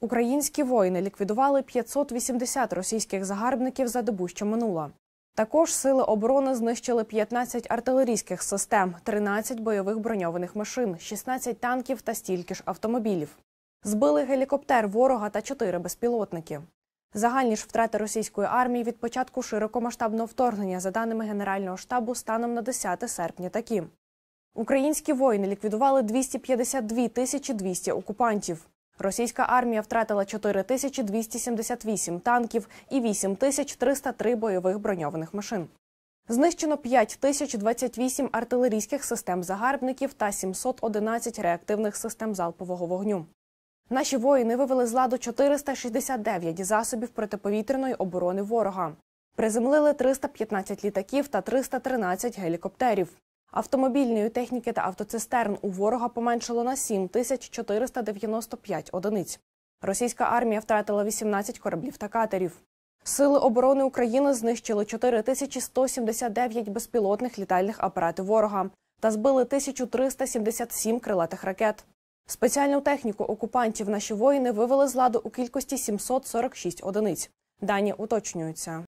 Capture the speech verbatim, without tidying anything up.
Українські воїни ліквідували п'ятсот вісімдесят російських загарбників за добу, що минула. Також сили оборони знищили п'ятнадцять артилерійських систем, тринадцять бойових броньованих машин, шістнадцять танків та стільки ж автомобілів. Збили гелікоптер ворога та чотири безпілотники. Загальні ж втрати російської армії від початку широкомасштабного вторгнення, за даними Генерального штабу, станом на десяте серпня такі. Українські воїни ліквідували двісті п'ятдесят дві тисячі двісті окупантів. Російська армія втратила чотири тисячі двісті сімдесят вісім танків і вісім тисяч триста три бойових броньованих машин. Знищено п'ять тисяч двадцять вісім артилерійських систем загарбників та сімсот одинадцять реактивних систем залпового вогню. Наші воїни вивели з ладу чотириста шістдесят дев'ять засобів протиповітряної оборони ворога. Приземлили триста п'ятнадцять літаків та триста тринадцять гелікоптерів. Автомобільної техніки та автоцистерн у ворога поменшало на сім тисяч чотириста дев'яносто п'ять одиниць. Російська армія втратила вісімнадцять кораблів та катерів. Сили оборони України знищили чотири тисячі сто сімдесят дев'ять безпілотних літальних апаратів ворога та збили тисячу триста сімдесят сім крилатих ракет. Спеціальну техніку окупантів наші воїни вивели з ладу у кількості сімсот сорок шість одиниць. Дані уточнюються.